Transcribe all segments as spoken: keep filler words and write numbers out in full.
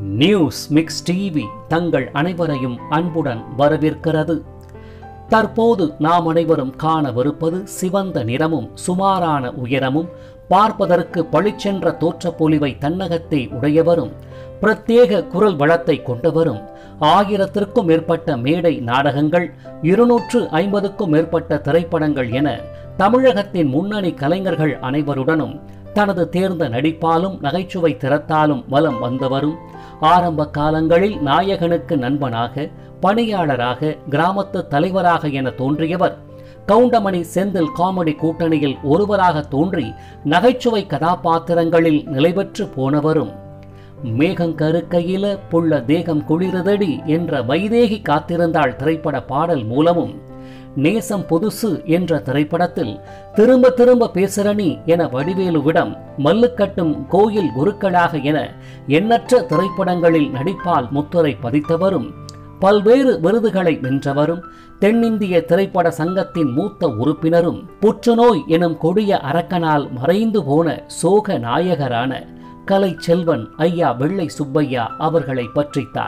News mix TV தங்கள் அனைவரையும் அன்புடன் வரவேற்கிறது. தற்போது நாம் அனைவரும் காணவிருப்பது சிவந்த நிறமும் சுமாரான உயரமும் பார்ப்பதற்கு பளிச்சென்ற தோற்றப்பொலிவை தன்னகத்தே உடையவரும் பிரத்யேக குரல் வளத்தை கொண்டவரும் ஆயிரத்திற்கும் மேற்பட்ட மேடை நாடகங்கள், இருநூற்று ஐம்பதுக்கும் மேற்பட்ட திரைப்படங்கள் என தமிழகத்தின் முன்னணி கலைஞர்கள் அனைவருடனும் தனது தேர்ந்த நடிப்பாலும் நகைச்சுவை திறத்தாலும் வலம் வந்தவரும் ஆரம்ப காலங்களில் நாயகனுக்கு நண்பனாக, பணியாளராக, கிராமத்து தலைவராக என தோன்றியவர் கவுண்டமணி செந்தில் காமெடி கூட்டணியில் ஒருவராக தோன்றி நகைச்சுவை கதாபாத்திரங்களில் நிலைபெற்று போனவரும் மேகங்கருக்கையில புள்ள தேகம் குளிரதடி என்ற வைதேகி காத்திருந்தாள் திரைப்பட பாடல் மூலமும், நேசம் புதுசு என்ற திரைப்படத்தில் திரும்ப திரும்ப பேசுறனி என வடிவேலுவிடம் மல்லுக்கட்டும் கோயில் குருக்களாக என எண்ணற்ற திரைப்படங்களில் நடிப்பால் முத்திரை பதித்தவரும் பல்வேறு விருதுகளை வென்றவரும் தென்னிந்திய திரைப்பட சங்கத்தின் மூத்த உறுப்பினரும் புற்றுநோய் எனும் கொடிய அரக்கனால் மறைந்து போன சோக நாயகரான கலை செல்வன் ஐயா வெள்ளை சுப்பையா அவர்களை பற்றித்தார்.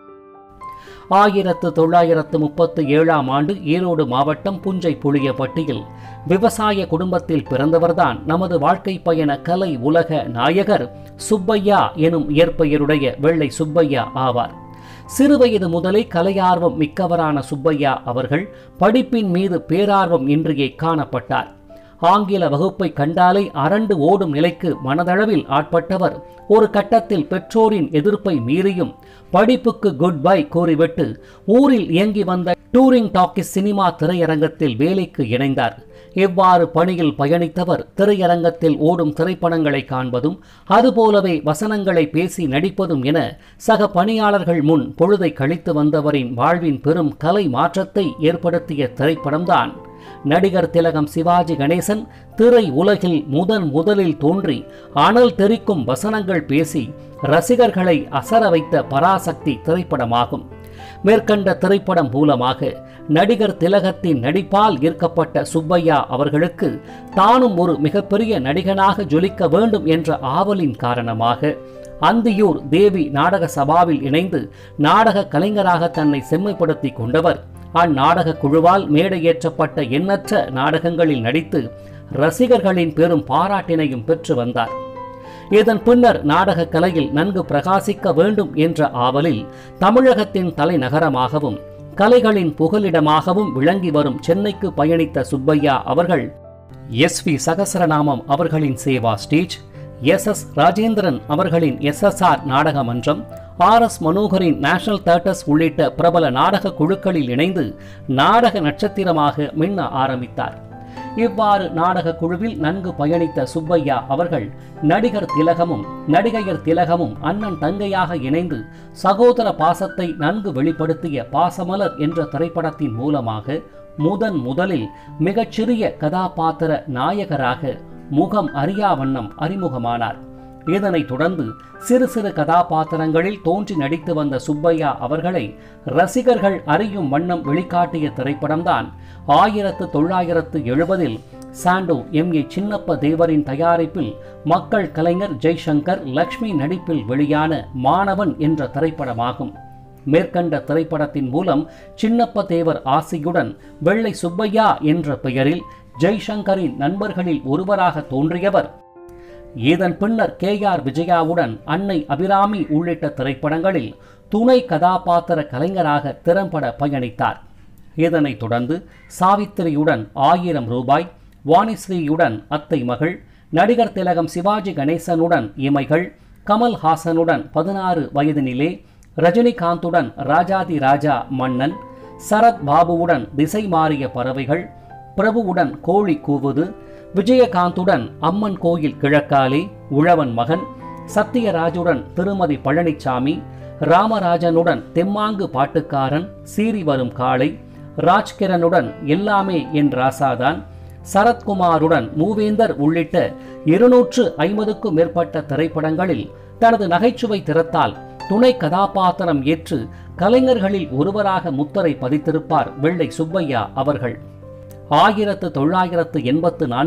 ஆயிரத்து தொள்ளாயிரத்து முப்பத்தி ஏழாம் ஆண்டு ஈரோடு மாவட்டம் புஞ்சை புளியப்பட்டியில் விவசாய குடும்பத்தில் பிறந்தவர்தான் நமது வாழ்க்கை பயண கலை உலக நாயகர் சுப்பையா எனும் இயற்பெயருடைய வெள்ளை சுப்பையா ஆவார். சிறுவயது முதலே கலையார்வம் மிக்கவரான சுப்பையா அவர்கள் படிப்பின் மீது பேரார்வம் இன்றியே காணப்பட்டார். ஆங்கில வகுப்பை கண்டாலே அரண்டு ஓடும் நிலைக்கு மனதளவில் ஆட்பட்டவர் ஒரு கட்டத்தில் பெற்றோரின் எதிர்ப்பை மீறியும் படிப்புக்கு குட் பை கூறிவிட்டு ஊரில் இயங்கி வந்த டூரிங் டாக்கிஸ் சினிமா திரையரங்கத்தில் வேலைக்கு இணைந்தார். இவ்வாறு பணியில் பயணித்தவர் திரையரங்கத்தில் ஓடும் திரைப்படங்களை காண்பதும் அதுபோலவே வசனங்களை பேசி நடிப்பதும் என சக பணியாளர்கள் முன் பொழுதை கழித்து வந்தவரின் வாழ்வின் பெரும் கலை மாற்றத்தை ஏற்படுத்திய திரைப்படம்தான் நடிகர் திலகம் சிவாஜி கணேசன் திரை உலகில் முதன் முதலில் தோன்றி அனல் தெறிக்கும் வசனங்கள் பேசி ரசிகர்களை அசர வைத்த பராசக்தி திரைப்படமாகும். மேற்கண்ட திரைப்படம் மூலமாக நடிகர் திலகத்தின் நடிப்பால் ஈர்க்கப்பட்ட சுப்பையா அவர்களுக்கு தானும் ஒரு மிகப்பெரிய நடிகனாக ஜொலிக்க வேண்டும் என்ற ஆவலின் காரணமாக அந்தியூர் தேவி நாடக சபாவில் இணைந்து நாடக கலைஞராக தன்னை செம்மைப்படுத்தி கொண்டவர் அந்நாடக குழுவால் மேடையேற்றப்பட்ட எண்ணற்ற நாடகங்களில் நடித்து ரசிகர்களின் பெரும் பாராட்டினையும் பெற்று வந்தார். இதன் பின்னர் நாடக கலையில் நன்கு பிரகாசிக்க வேண்டும் என்ற ஆவலில் தமிழகத்தின் தலைநகரமாகவும் கலைகளின் புகலிடமாகவும் விளங்கி வரும் சென்னைக்கு பயணித்த சுப்பையா அவர்கள் எஸ் வி சகசரநாமம் அவர்களின் Seva stage, S S Rajendran அவர்களின் எஸ் எஸ் ஆர் நாடக மன்றம், ஆர் எஸ் மனோகரின் நேஷனல் தியேட்டர்ஸ் உள்ளிட்ட பிரபல நாடக குழுக்களில் இணைந்து நாடக நட்சத்திரமாக மின்ன ஆரம்பித்தார். இவ்வாறு நாடக குழுவில் நன்கு பயணித்த சுப்பையா அவர்கள் நடிகர் திலகமும் நடிகையர் திலகமும் அண்ணன் தங்கையாக இணைந்து சகோதர பாசத்தை நன்கு வெளிப்படுத்திய பாசமலர் என்ற திரைப்படத்தின் மூலமாக முதன் முதலில் மிகச்சிறிய கதாபாத்திர நாயகராக முகம் அறியா வண்ணம் அறிமுகமானார். இதனைத் தொடர்ந்து சிறு சிறு கதாபாத்திரங்களில் தோன்றி நடித்து வந்த சுப்பையா அவர்களை ரசிகர்கள் அறியும் வண்ணம் வெளிக்காட்டிய திரைப்படம்தான் ஆயிரத்து தொள்ளாயிரத்து எழுபதில் சாண்டோ எம் ஏ சின்னப்ப தேவரின் தயாரிப்பில் மக்கள் கலைஞர் ஜெய்சங்கர் லக்ஷ்மி நடிப்பில் வெளியான மாணவன் என்ற திரைப்படமாகும். மேற்கண்ட திரைப்படத்தின் மூலம் சின்னப்ப தேவர் ஆசியுடன் வெள்ளை சுப்பையா என்ற பெயரில் ஜெய்சங்கரின் நண்பர்களில் ஒருவராக தோன்றியவர் இதன் பின்னர் கே ஆர் விஜயாவுடன் அன்னை அபிராமி உள்ளிட்ட திரைப்படங்களில் துணை கதாபாத்திர கலைஞராக திறம்பட பயணித்தார். இதனைத் தொடர்ந்து சாவித்திரியுடன் ஆயிரம் ரூபாய், வாணிஸ்ரீயுடன் அத்தை மகள், நடிகர் திலகம் சிவாஜி கணேசனுடன் இமைகள், கமல்ஹாசனுடன் பதினாறு வயதினிலே, ரஜினிகாந்துடன் ராஜாதி ராஜா மன்னன், சரத் பாபுவுடன் திசை மாறிய பறவைகள், பிரபுவுடன் கோழி கூவுது, விஜயகாந்துடன் அம்மன் கோயில் கிழக்காலே, உழவன் மகன், சத்யராஜுடன் திருமதி பழனிசாமி, ராமராஜனுடன் தெம்மாங்கு பாட்டுக்காரன், சீறி வரும் காளை, ராஜ்கிரனுடன் எல்லாமே என் ராசாதான், சரத்குமாருடன் மூவேந்தர் உள்ளிட்ட இருநூற்று ஐம்பதுக்கும் மேற்பட்ட திரைப்படங்களில் தனது நகைச்சுவை திறத்தால் துணை கதாபாத்திரம் ஏற்று கலைஞர்களில் ஒருவராக முத்திரை பதித்திருப்பார் வெள்ளை சுப்பையா அவர்கள். ஆயிரத்து தொள்ளாயிரத்து எண்பத்து நான்கில்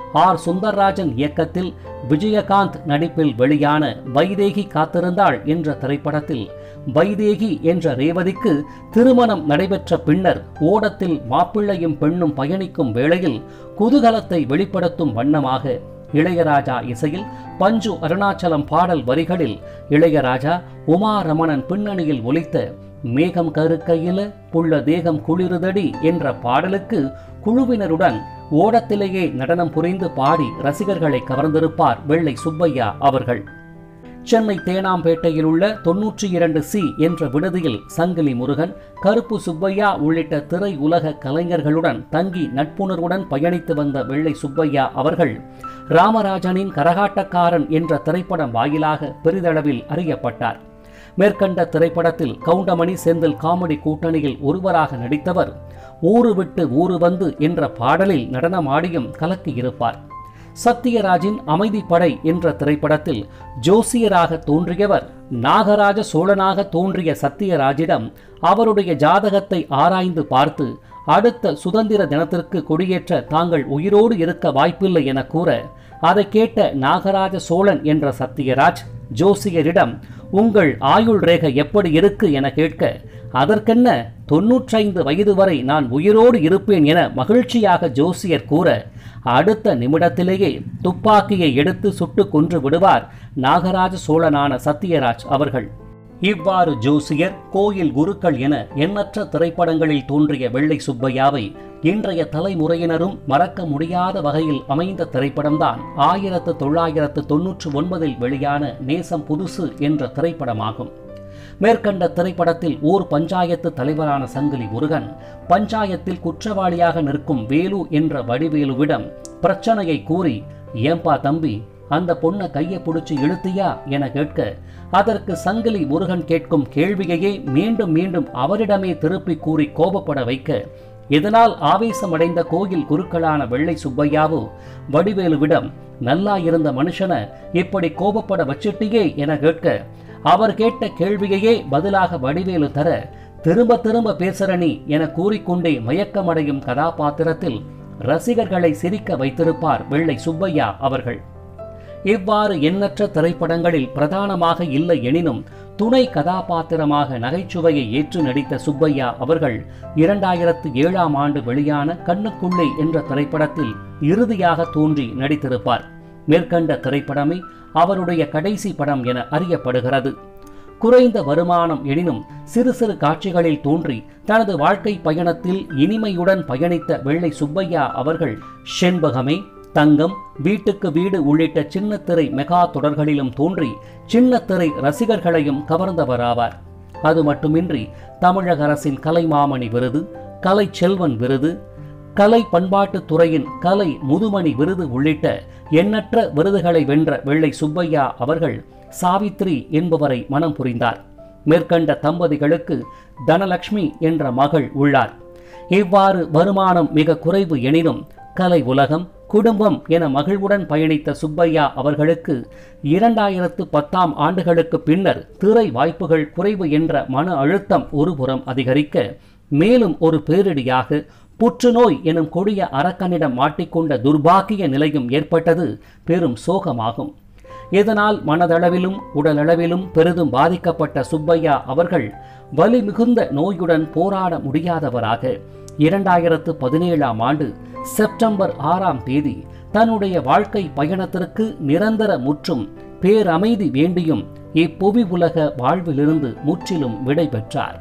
ஆர் சுந்தர்ராஜன் இயக்கத்தில் விஜயகாந்த் நடிப்பில் வெளியான வைதேகி காத்திருந்தாள் என்ற திரைப்படத்தில் வைதேகி என்ற ரேவதிக்கு திருமணம் நடைபெற்ற பின்னர் ஓடத்தில் மாப்பிள்ளையும் பெண்ணும் பயணிக்கும் வேளையில் குதூகலத்தை வெளிப்படுத்தும் வண்ணமாக இளையராஜா இசையில் பஞ்சு அருணாச்சலம் பாடல் வரிகளில் இளையராஜா உமா ரமணன் பின்னணியில் ஒலித்த மேகம் கருக்கையில புள்ள தேகம் குளிருதடி என்ற பாடலுக்கு குழுவினருடன் ஓடத்திலேயே நடனம் புரிந்து பாடி ரசிகர்களை கவர்ந்திருப்பார் வெள்ளை சுப்பையா அவர்கள். சென்னை தேனாம்பேட்டையில் உள்ள தொன்னூற்றி இரண்டு சி என்ற விடுதியில் சங்கிலி முருகன், கருப்பு சுப்பையா உள்ளிட்ட திரை உலக கலைஞர்களுடன் தங்கி நட்புணர்வுடன் பயணித்து வந்த வெள்ளை சுப்பையா அவர்கள் ராமராஜனின் கரகாட்டக்காரன் என்ற திரைப்படம் வாயிலாக பெரிதளவில் அறியப்பட்டார். மேற்கண்ட திரைப்படத்தில் கவுண்டமணி செந்தில் காமெடி கூட்டணியில் ஒருவராக நடித்தவர் ஊரு விட்டு ஊரு வந்து என்ற பாடலில் நடனமாடியும் கலக்கியிருப்பார். சத்யராஜின் அமைதிப்படை என்ற திரைப்படத்தில் ஜோசியராக தோன்றியவர் நாகராஜ சோழனாக தோன்றிய சத்யராஜிடம் அவருடைய ஜாதகத்தை ஆராய்ந்து பார்த்து அடுத்த சுதந்திர தினத்திற்கு கொடியேற்ற தாங்கள் உயிரோடு இருக்க வாய்ப்பில்லை என கூற அதை கேட்ட நாகராஜ சோழன் என்ற சத்யராஜ் ஜோசியரிடம் உங்கள் ஆயுள் ரேகை எப்படி இருக்கு என கேட்க அதற்கென்ன தொன்னூற்றைந்து வயது வரை நான் உயிரோடு இருப்பேன் என மகிழ்ச்சியாக ஜோசியர் கூற அடுத்த நிமிடத்திலேயே துப்பாக்கியை எடுத்து சுட்டு கொன்று விடுவார் நாகராஜ சோழனான சத்யராஜ் அவர்கள். இவ்வாறு ஜோசியர், கோயில் குருக்கள் என எண்ணற்ற திரைப்படங்களில் தோன்றிய வெள்ளை சுப்பையாவை இன்றைய தலைமுறையினரும் மறக்க முடியாத வகையில் அமைந்த திரைப்படம்தான் ஆயிரத்து தொள்ளாயிரத்து தொன்னூற்று ஒன்பதில் வெளியான நேசம் புதுசு என்ற திரைப்படமாகும். மேற்கண்ட திரைப்படத்தில் ஊர் பஞ்சாயத்து தலைவரான சங்கிலி முருகன் பஞ்சாயத்தில் குற்றவாளியாக நிற்கும் வேலு என்ற வடிவேலுவிடம் பிரச்சனையை கூறி ஏம்பா தம்பி அந்த பொண்ணை கையை பிடிச்சு இழுத்தியா என கேட்க அதற்கு சங்கிலி முருகன் கேட்கும் கேள்வியையே மீண்டும் மீண்டும் அவரிடமே திருப்பி கூறி கோபப்பட வைக்க இதனால் ஆவேசமடைந்த கோயில் குருக்களான வெள்ளை சுப்பையாவோ வடிவேலுவிடம் நல்லா இருந்த மனுஷனை இப்படி கோபப்பட வச்சிட்டியே என கேட்க அவர் கேட்ட கேள்வியையே பதிலாக வடிவேலு தர திரும்ப திரும்ப பேசுறனி என கூறிக்கொண்டே மயக்கமடையும் கதாபாத்திரத்தில் ரசிகர்களை சிரிக்க வைத்திருப்பார் வெள்ளை சுப்பையா அவர்கள். இவ்வாறு எண்ணற்ற திரைப்படங்களில் பிரதானமாக இல்லை எனினும் துணை கதாபாத்திரமாக நகைச்சுவையை ஏற்று நடித்த சுப்பையா அவர்கள் இரண்டாயிரத்து ஏழாம் ஆண்டு வெளியான கண்ணுக்குள்ளே என்ற திரைப்படத்தில் இறுதியாக தோன்றி நடித்திருப்பார். மேற்கண்ட திரைப்படமே அவருடைய கடைசி படம் என அறியப்படுகிறது. குறைந்த வருமானம் எனினும் சிறு சிறு காட்சிகளில் தோன்றி தனது வாழ்க்கை பயணத்தில் இனிமையுடன் பயணித்த வெள்ளை சுப்பையா அவர்கள் செண்பகமே, தங்கம், வீட்டுக்கு வீடு உள்ளிட்ட சின்னத்திரை மெகா தொடர்களிலும் தோன்றி சின்னத்திரை ரசிகர்களையும் கவர்ந்தவராவார். அது மட்டுமின்றி தமிழக அரசின் கலைமாமணி விருது, கலை செல்வன் விருது, கலை பண்பாட்டு துறையின் கலை முதுமணி விருது உள்ளிட்ட எண்ணற்ற விருதுகளை வென்ற வெள்ளை சுப்பையா அவர்கள் சாவித்ரி என்பவரை மனம் புரிந்தார். மேற்கண்ட தம்பதிகளுக்கு தனலட்சுமி என்ற மகள் உள்ளார். இவ்வாறு வருமானம் மிக குறைவு எனினும் கலை உலகம், குடும்பம் என மகிழ்வுடன் பயணித்த சுப்பையா அவர்களுக்கு இரண்டாயிரத்து பத்தாம் ஆண்டுகளுக்கு பின்னர் திரை வாய்ப்புகள் குறைவு என்ற மன அழுத்தம் ஒருபுறம் அதிகரிக்க மேலும் ஒரு பேரிடியாக புற்றுநோய் எனும் கொடிய அரக்கனிடம் மாட்டிக்கொண்ட துர்பாக்கிய நிலையும் ஏற்பட்டது பெரும் சோகமாகும். இதனால் மனதளவிலும் உடலளவிலும் பெரிதும் பாதிக்கப்பட்ட சுப்பையா அவர்கள் வலி மிகுந்த நோயுடன் போராட முடியாதவராக இரண்டாயிரத்து பதினேழாம் ஆண்டு செப்டம்பர் ஆறாம் தேதி தன்னுடைய வாழ்க்கை பயணத்திற்கு நிரந்தர முற்றும் பேரமைதி வேண்டியும் இப்புவி உலக வாழ்விலிருந்து முற்றிலும் விடை பெற்றார்.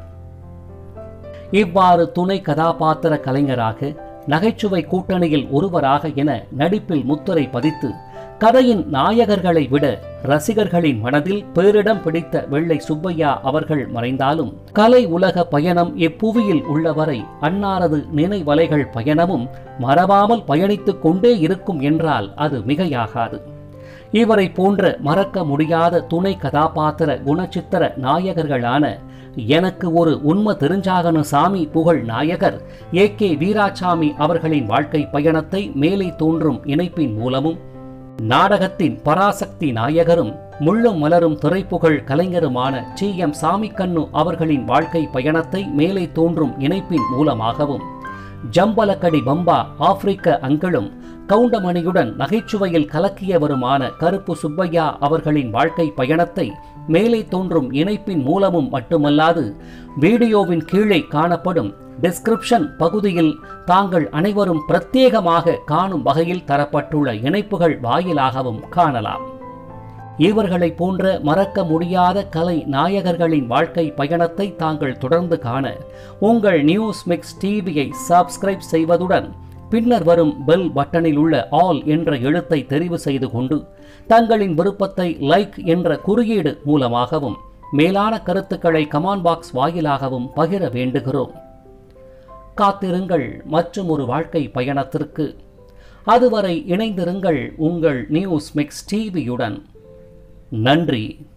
இவ்வாறு துணை கதாபாத்திர கலைஞராக நகைச்சுவை கூட்டணியில் ஒருவராக என நடிப்பில் முத்திரை பதித்து கதையின் நாயகர்களை விட ரசிகர்களின் மனதில் பேரிடம் பிடித்த வெள்ளை சுப்பையா அவர்கள் மறைந்தாலும் கலை உலக பயணம் இப்புவியில் உள்ளவரை அன்னாரது நினைவலைகள் பயணமும் மறவாமல் பயணித்துக் கொண்டே இருக்கும் என்றால் அது மிகையாகாது. இவரை போன்ற மறக்க முடியாத துணை கதாபாத்திர குணச்சித்திர நாயகர்களான எனக்கு ஒரு உண்மை தெரிஞ்சாகணும் சாமி புகழ் நாயகர் ஏ கே வீராசாமி அவர்களின் வாழ்க்கை பயணத்தை மேலே தோன்றும் இணைப்பின் மூலமும் நாடகத்தின் பராசக்தி நாயகரும் முள்ளும் மலரும் திரைப்புகழ் கலைஞருமான டி எம் சாமிக்கண்ணு அவர்களின் வாழ்க்கை பயணத்தை மேலே தோன்றும் இணைப்பின் மூலமாகவும் ஜம்பலக்கடி பம்பா ஆப்பிரிக்க அங்கிளும் கவுண்டமணியுடன் நகைச்சுவையில் கலக்கியவருமான கருப்பு சுப்பையா அவர்களின் வாழ்க்கை பயணத்தை மேலே தோன்றும் இணைப்பின் மூலமும் மட்டுமல்லாது வீடியோவின் கீழே காணப்படும் டிஸ்கிரிப்ஷன் பகுதியில் தாங்கள் அனைவரும் பிரத்யேகமாக காணும் வகையில் தரப்பட்டுள்ள இணைப்புகள் வாயிலாகவும் காணலாம். இவர்களை போன்ற மறக்க முடியாத கலை நாயகர்களின் வாழ்க்கை பயணத்தை தாங்கள் தொடர்ந்து காண உங்கள் நியூஸ் மிக்ஸ் டிவியை சப்ஸ்கிரைப் செய்வதுடன் பின்னர் வரும் பெல் பட்டனில் உள்ள ஆல் என்ற எழுத்தை தெரிவு செய்து கொண்டு தங்களின் விருப்பத்தை லைக் என்ற குறியீடு மூலமாகவும் மேலான கருத்துக்களை கமெண்ட் பாக்ஸ் வாயிலாகவும் பகிர வேண்டுகிறோம். காத்திருங்கள் மற்றும் ஒரு வாழ்க்கை பயணத்திற்கு. அதுவரை இணைந்திருங்கள் உங்கள் நியூஸ் மிக்ஸ் டிவியுடன். நன்றி.